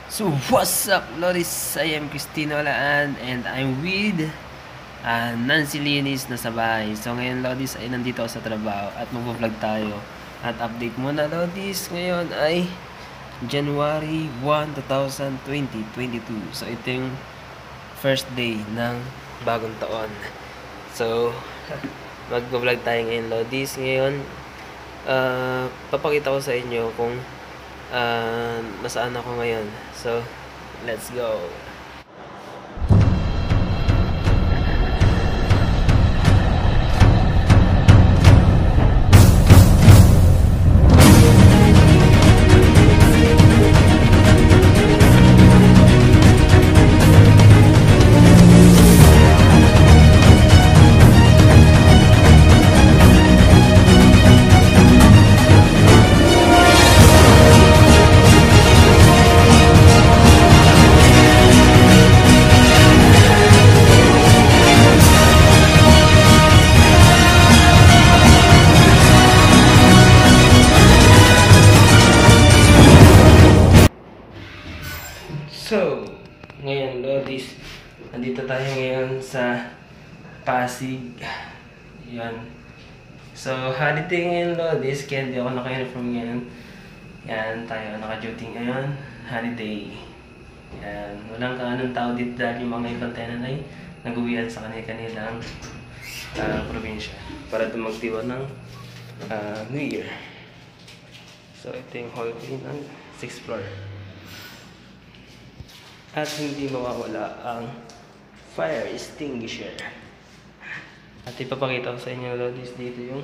So what's up, Loris? I am Christine Olaan and I'm with Nancy Linis na sabay. So ngayon, Loris, ay nandito ako sa trabaho at mag-vlog tayo. At update muna, Loris, ngayon ay January 1, 2022. So ito yung first day ng bagong taon. So mag-vlog tayo ngayon, Loris. Ngayon, papakita ko sa inyo kung nasaan ako ngayon. So, let's go. So, ngayon, Lodis, nandito tayo ngayon sa Pasig. Yan. So, holiday ngayon, Lodis, kaya hindi ako naka-uniform ngayon. Yan, tayo naka-duty ngayon. Holiday. Yan. Walang kaanong tao dito dahil yung mga ibang tenant ay nag-uwian sa kanilang probinsya para dumagdiwa ng New Year. So, ito yung hallway ng 6th floor. At hindi mawawala ang fire extinguisher. At ipapakita ko sa inyo, Lodis, dito yung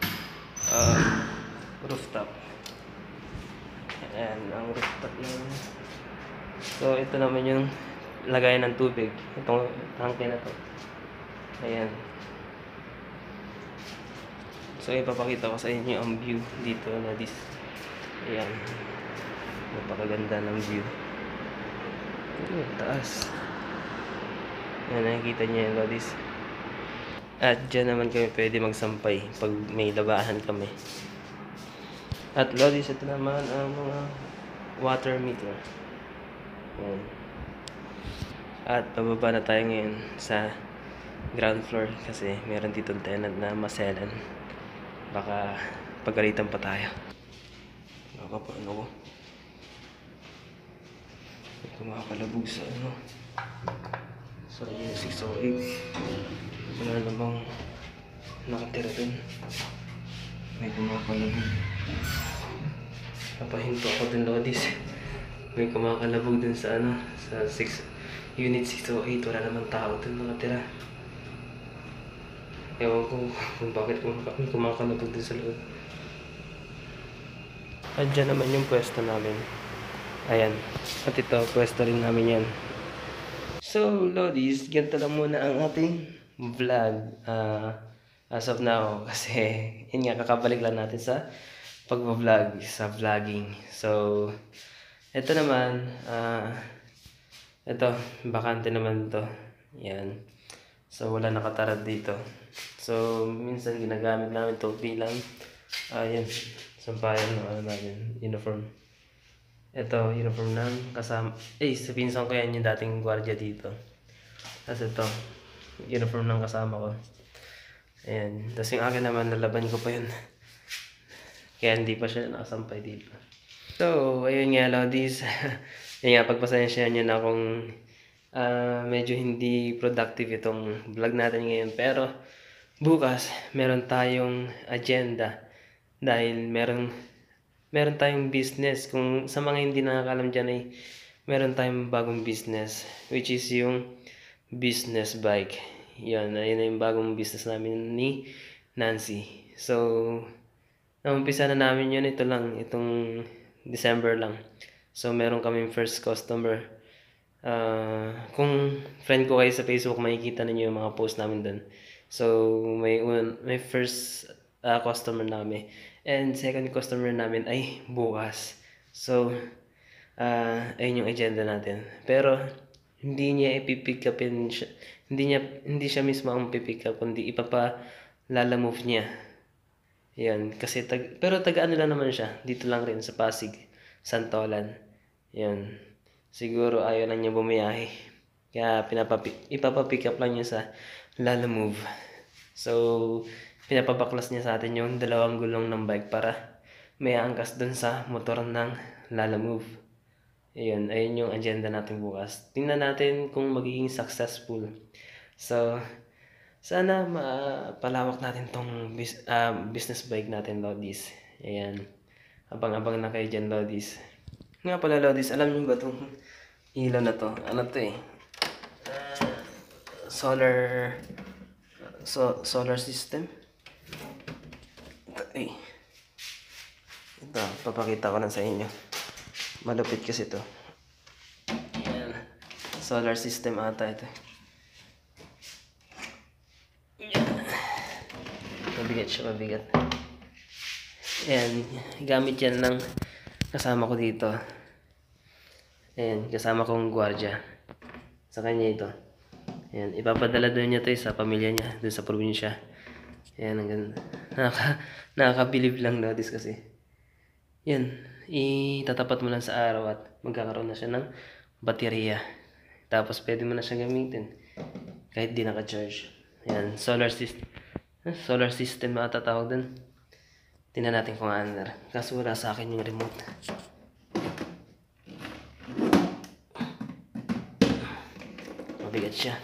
rooftop. Ayan, ang rooftop ng... So, ito naman yung lagayan ng tubig. Itong tangke na to. Ayan. So, ipapakita ko sa inyo ang view dito, Lodis. Ayan. Napakaganda ng view. Taas. Yan, nakikita niyo yung Lodis. At dyan naman kami pwede magsampay pag may labahan kami. At Lodis, ito naman ang mga water meter. Yan. At pababa na tayo ngayon sa ground floor kasi meron ditong tenant na maselan. Baka pagalitan pa tayo. Baka pa ano ko. Kumakalabog sa ano. So, yung 608. Wala namang nakatira dun. May kumakalabog. Napahinto ako dun, Lodis. May kumakalabog dun sa ano, sa unit 608. Wala namang tao dun nakatira. Ewan ko kung bakit may kumakalabog dun sa loob. At dyan naman yung pwesto namin. Ayan. At ito, pwesto rin namin yan. So, Lodis, ganito lang muna ang ating vlog as of now. Kasi, yun nga, kakabalik lang natin sa pag-vlog, sa vlogging. So, ito naman, ito, bakante naman to. Yan. So, wala nakatarad dito. So, minsan ginagamit namin to bilang, yan, sampayan ng ano namin, uniform. Ito, uniform ng kasama. Sa pinsan ko yan yung dating gwardiya dito. Tapos ito, uniform ng kasama ko. Ayan. Tapos yung akin naman, nalaban ko pa yun. Kaya hindi pa siya nakasampay dito. So, ayun nga, Lodis. Ayun nga, pagpasensya nyo na kung medyo hindi productive itong vlog natin ngayon. Pero, bukas, meron tayong agenda. Dahil meron tayong business. Kung sa mga hindi nakakalam dyan ay meron tayong bagong business, which is yung business bike. Yan, ayun na yung bagong business namin ni Nancy. So, naumpisa na namin yun. Ito lang, itong December lang. So, meron kaming first customer. Kung friend ko kayo sa Facebook, makikita ninyo yung mga post namin dun. So, may first customer namin. And second customer namin ay bukas. So, ayun yung agenda natin. Pero, hindi niya ipipick upin siya. Hindi siya mismo ang pipick up, kundi ipapalalamove niya. Yan, kasi pero taga ano lang naman siya, dito lang rin sa Pasig, Santolan. Yan. Siguro ayaw lang niya bumiyahe. Kaya ipapapick up lang niya sa Lalamove. So, pinapabaklas niya sa atin yung dalawang gulong ng bike para may angkas dun sa motor ng Lalamove. Ayun yung agenda natin bukas. Tingnan natin kung magiging successful. So, sana mapalawak natin tong business bike natin, Lodis. Ayan. Abang-abang na kayo dyan, Lodis. Nga pala, Lodis, alam niyo ba itong ilaw na to? Ano to eh? Solar solar system. Ito, papakita ko na sa inyo. Malupit kasi ito. Ayan. Solar system ata ito. Mabigat siya, mabigat. Ayan, gamit yan ng kasama ko dito. Ayan, kasama kong gwardiya. Sa kanya ito. Ayan, ipapadala doon niya ito sa pamilya niya, doon sa probinsya. Ayan, ang ganda. Nakakabilib lang, Lodis, kasi. Yan, itatapat mo lang sa araw at magkakaroon na siya ng baterya. Tapos pwede mo na siya gamitin kahit di naka-charge. Ayan, solar system na tatawag dun. Tingnan natin kung under. Kaso wala sa akin yung remote. Mabigat siya.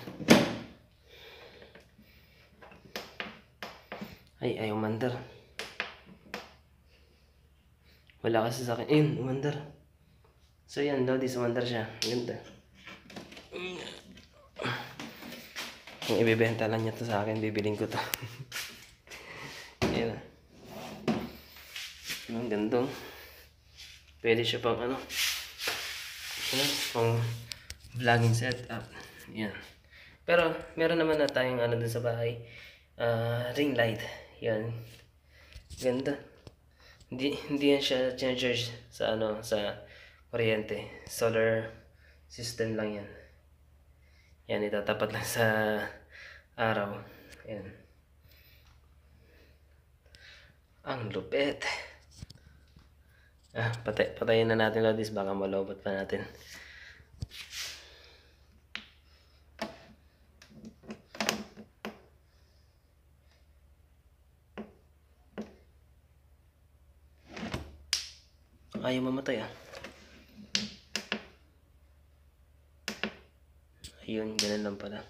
Ayaw umandar. Wala kasi sa akin. Ayun, umandar. So yan, Lodi, umandar siya. Ganda. Kung ibibenta lang niya to sa akin, bibiling ko to. Ayan. Ang gandong. Pwede siya pang pang vlogging setup. Yan. Pero meron naman na tayong dun sa bahay. Ring light. Yan. Ganda. Hindi yan siya charge sa sa kuryente. Solar system lang yan. Yan, itatapat lang sa araw. Yan. Ang lupit. Patayin na natin, Lodis. Baka malobot pa natin. Ayaw mamatay Ayun, ganun lang pala.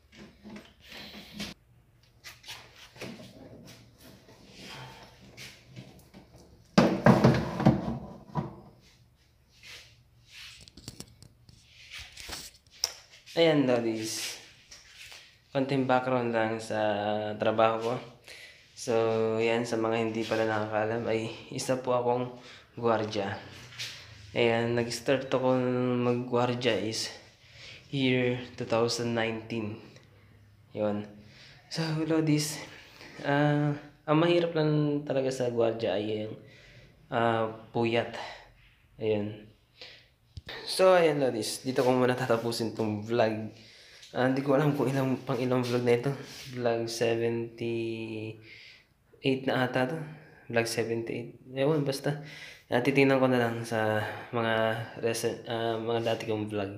Ayan, Lodis. Konting background lang sa trabaho ko. So, yan, sa mga hindi pala nakakaalam, ay isa po akong gwardiya. Ayan, nag-start ako mag-gwardiya is year 2019. Yun. So, Lodis, ang mahirap lang talaga sa gwardiya ay yung puyat. Ayan. So, ayan, Lodis, dito ko muna tatapusin tong vlog. Hindi ko alam kung ilang vlog na ito. Vlog 78 na ata to. Vlog 78. Ewan, basta. Titingnan ko na lang sa mga dati kong vlog.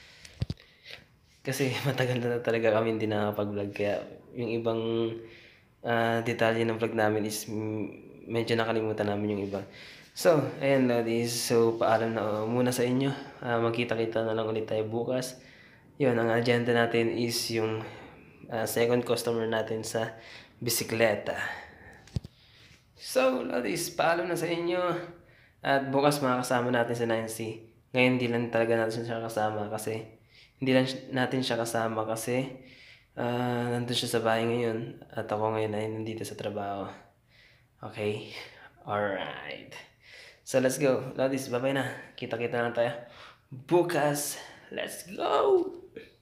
Kasi matagal na talaga kami hindi nakapag-vlog. Kaya yung ibang detalye ng vlog namin is medyo nakalimutan namin yung iba. So, ayan, Lodis. So, paalam na muna sa inyo. Magkita-kita na lang ulit tayo bukas. Yun, ang agenda natin is yung second customer natin sa bisikleta. So, Lodis, paalam na sa inyo. At bukas makakasama natin sa 9C. Ngayon, hindi lang talaga natin siya kasama kasi nandun siya sa bahay ngayon. At ako ngayon ay nandito sa trabaho. Okay? Alright. So, let's go. Lodis, bye-bye na. Kita-kita na tayo bukas. Let's go!